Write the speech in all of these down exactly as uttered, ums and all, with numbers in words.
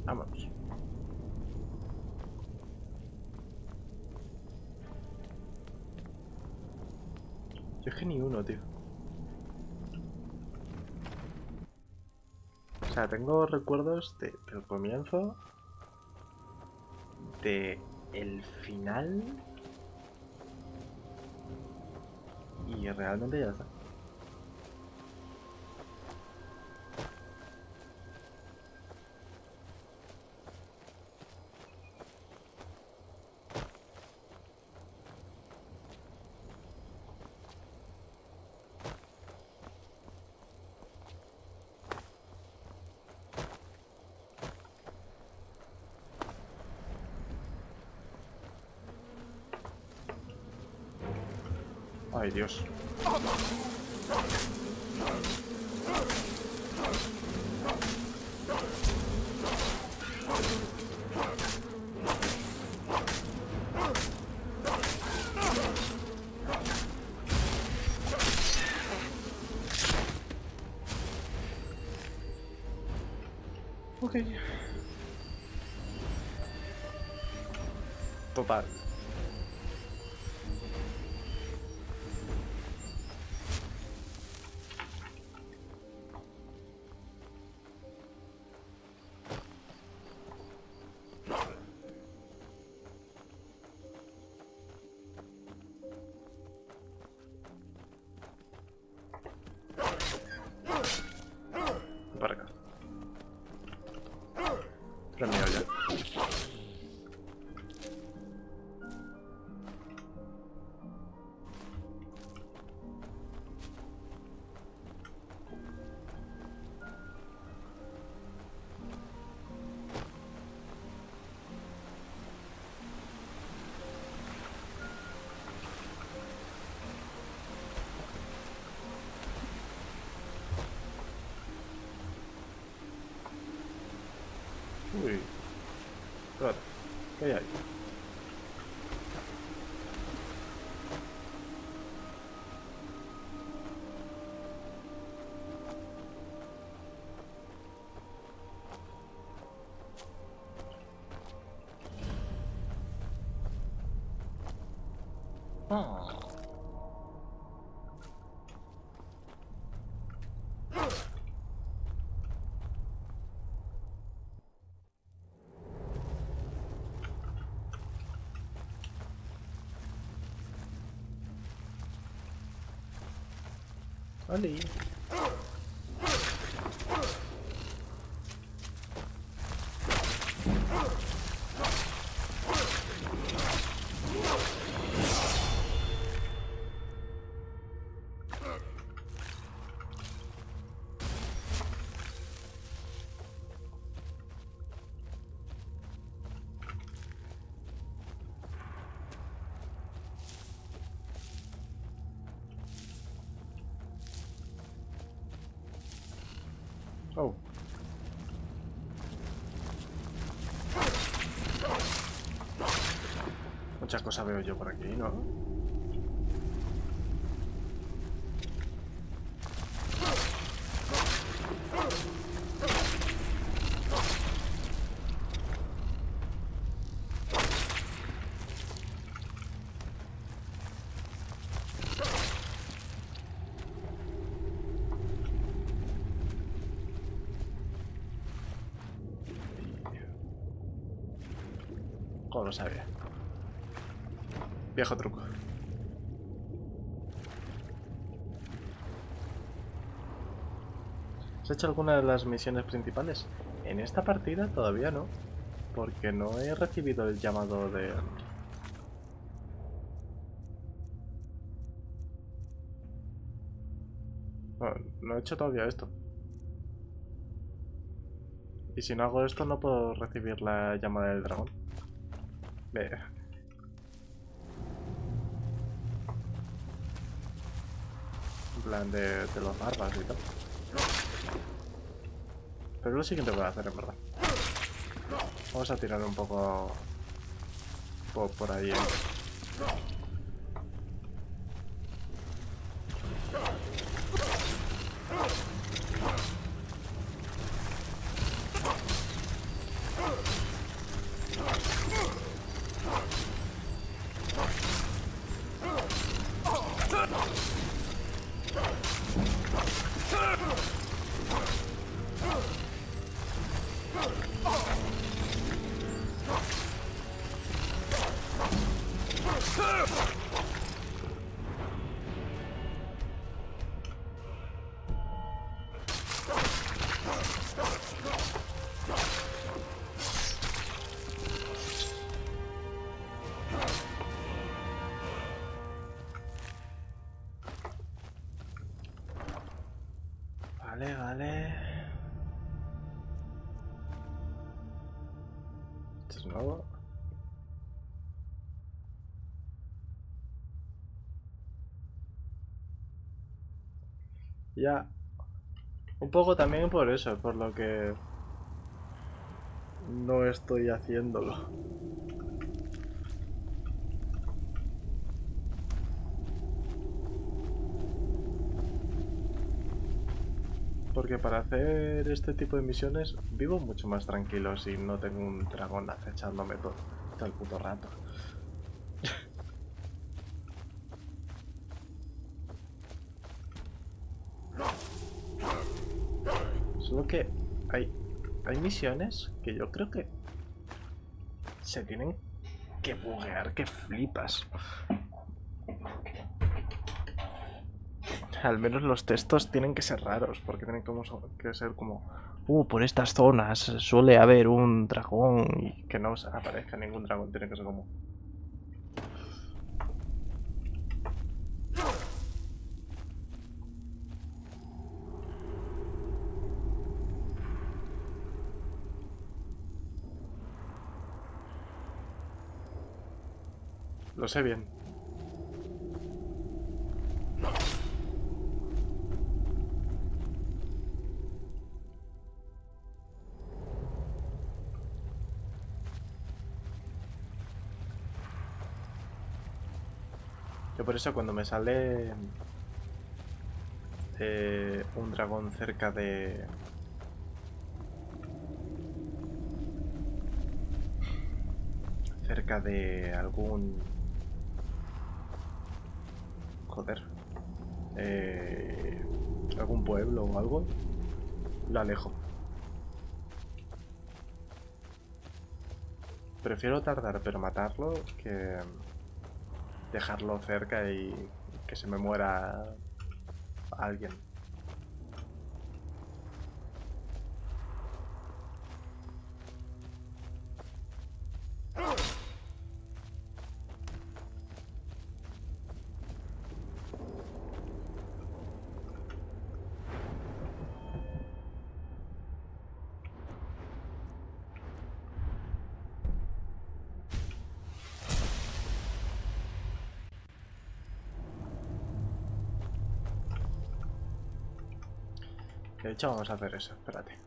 Vámonos. Yo es que ni uno, tío. O sea, tengo recuerdos de, del comienzo, de el final y realmente ya está. Ay, Dios. Ok. Total. Para acá. Pero mío ya. Uy. Espérate. ¿Qué hay ahí? Ah. Oli. Oh. Muchas cosas veo yo por aquí, ¿no? ¿Cómo lo sabía? Viejo truco. ¿Has hecho alguna de las misiones principales? En esta partida todavía no, porque no he recibido el llamado de... No, no he hecho todavía esto. Y si no hago esto no puedo recibir la llamada del dragón. Ve. En plan de, de los barbas y tal. Pero es lo siguiente que voy a hacer, en verdad. Vamos a tirar un poco por, por ahí. ¿eh? Vale, vale. Esto es nuevo. Ya. Un poco también por eso, por lo que no estoy haciéndolo. Porque para hacer este tipo de misiones vivo mucho más tranquilo si no tengo un dragón acechándome todo, todo el puto rato. Solo que hay, hay misiones que yo creo que se tienen que buguear, que flipas. Al menos los textos tienen que ser raros, porque tienen como que ser como... Uh, por estas zonas suele haber un dragón y que no aparezca ningún dragón, tiene que ser como... Lo sé bien. Yo por eso cuando me sale eh, un dragón cerca de... cerca de algún... Joder. Eh, algún pueblo o algo, lo alejo. Prefiero tardar pero matarlo que dejarlo cerca y que se me muera alguien. De hecho vamos a hacer eso, espérate.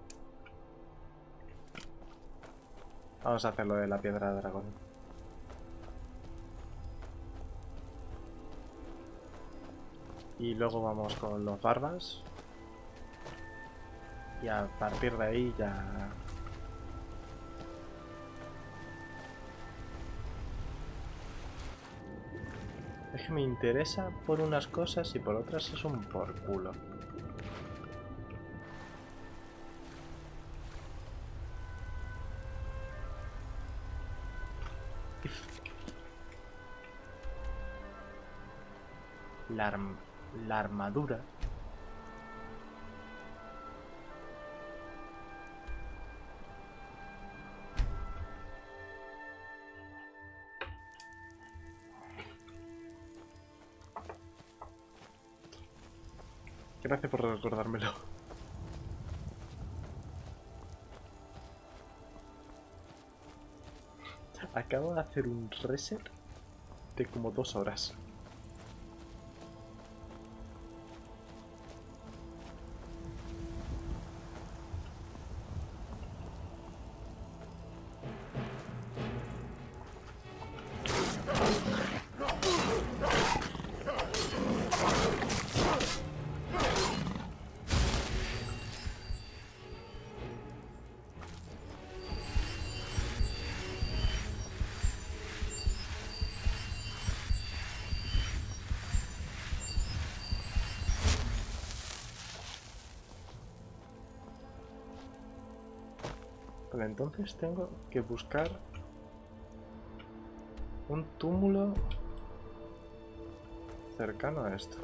Vamos a hacer lo de la piedra de dragón. Y luego vamos con los barbas. Y a partir de ahí ya... Es que me interesa por unas cosas y por otras es un por culo. La, arm la armadura. Gracias por recordármelo. Acabo de hacer un reset de como dos horas. Vale, entonces tengo que buscar un túmulo cercano a esto.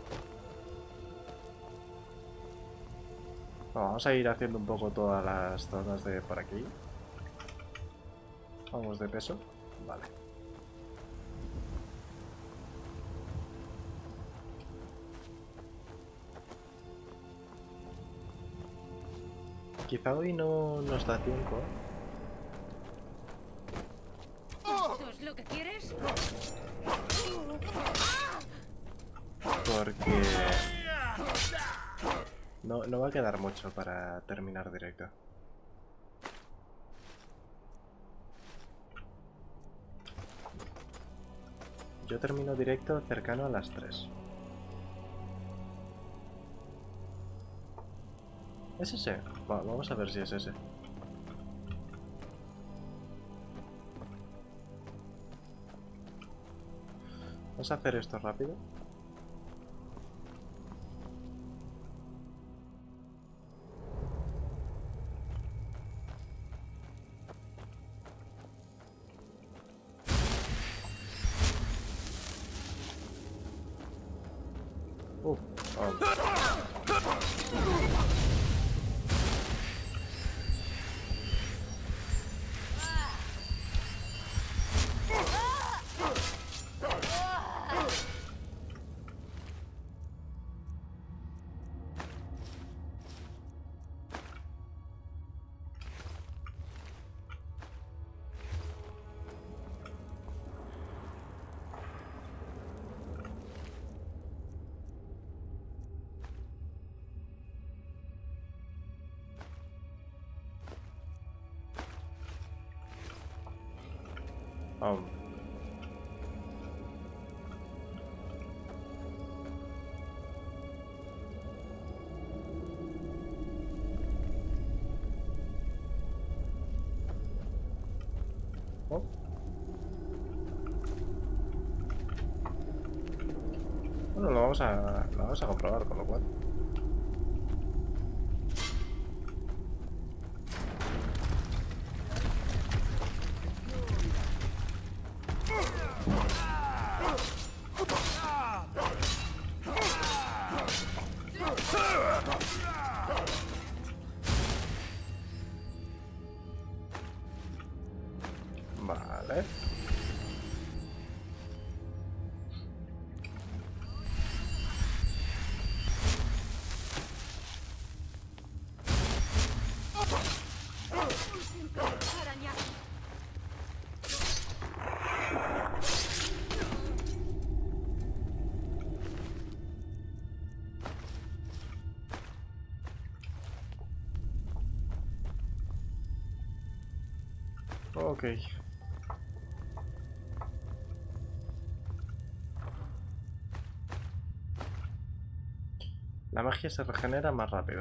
Bueno, vamos a ir haciendo un poco todas las zonas de por aquí. Vamos de peso. Vale. Quizá hoy no nos da tiempo. ¿Esto es lo que quieres? Porque no, no va a quedar mucho para terminar directo. Yo termino directo cercano a las tres. ¿Es ese? Va, vamos a ver si es ese. Vamos a hacer esto rápido. Uh, oh. Um. Oh. Bueno, lo vamos a, lo vamos a comprobar, con lo cual. Vale. Araña. Ok. La magia se regenera más rápido.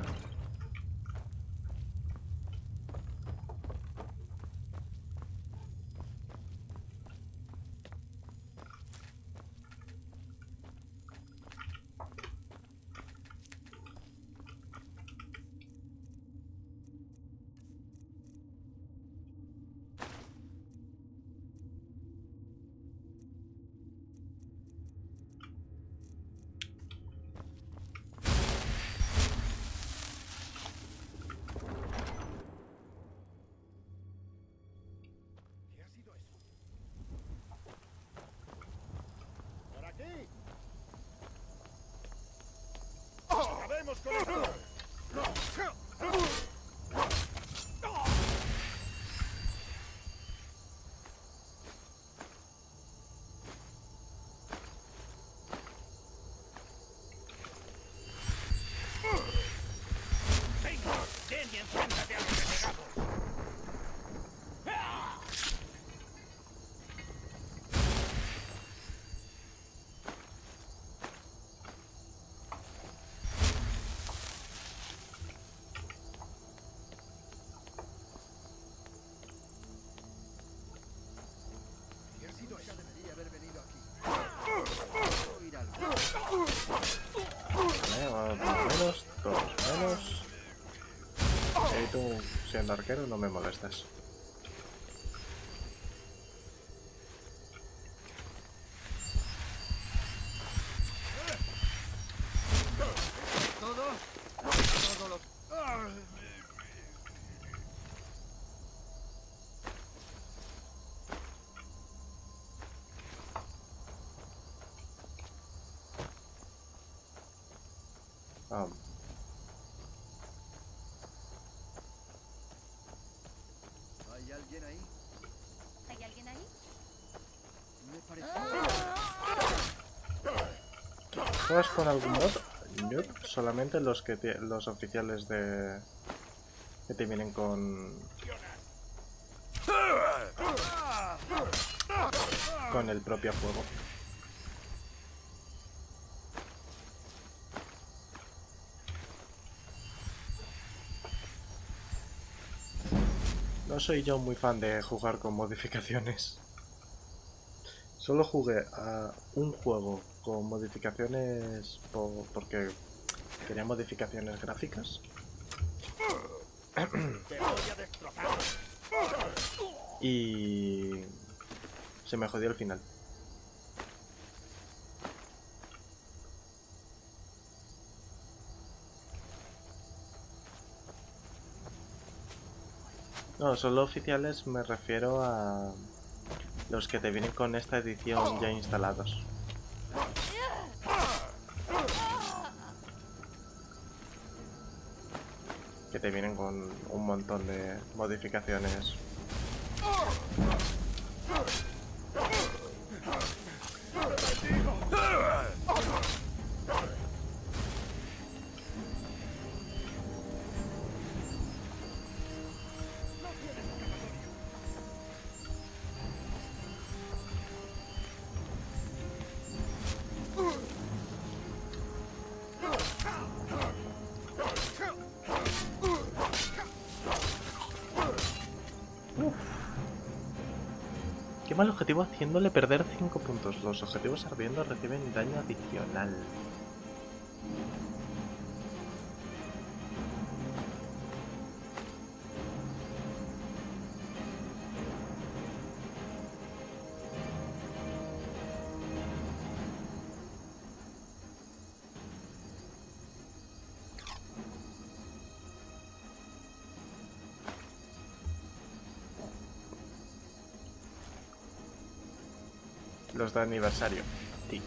¿Qué ha sido eso? ¡Por aquí! ¡Acabemos con esto! ¡Venga! ¡Ven y enfréntate a los renegados! ¿Qué ha sido eso? Debería haber venido aquí. Oír algo. Vale, va, dos menos, dos menos. Y tú, siendo arquero, no me molestes. ¿Todo? Todo lo... ¡Ah! Um. parece. ¿Juegas con algún mod? Nope, solamente los que te- los oficiales de que te vienen con con el propio juego. No soy yo muy fan de jugar con modificaciones. Solo jugué a un juego con modificaciones po- porque quería modificaciones gráficas. Te voy a destrozar. Y se me jodió el final. No, solo oficiales me refiero a los que te vienen con esta edición ya instalados. Que te vienen con un montón de modificaciones. Qué mal objetivo haciéndole perder cinco puntos. Los objetivos ardiendo reciben daño adicional. Los de aniversario. Sí.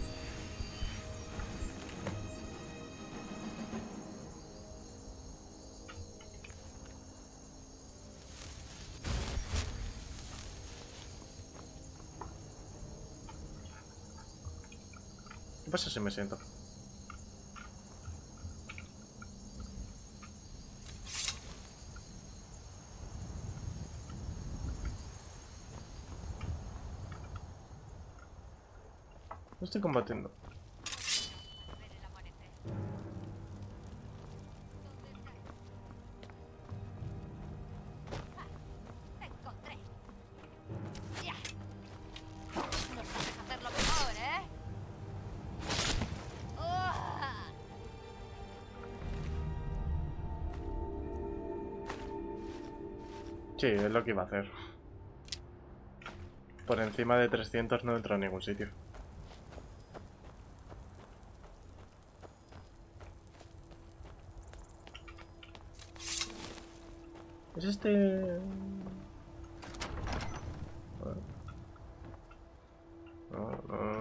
¿Qué pasa si me siento? No estoy combatiendo. Ver el amanecer. Te encontré. Ya. No sabes hacerlo mejor, ¿eh? ¡Uah! Sí, es lo que iba a hacer. Por encima de trescientos no entro a ningún sitio. ¿Es este...? No, no.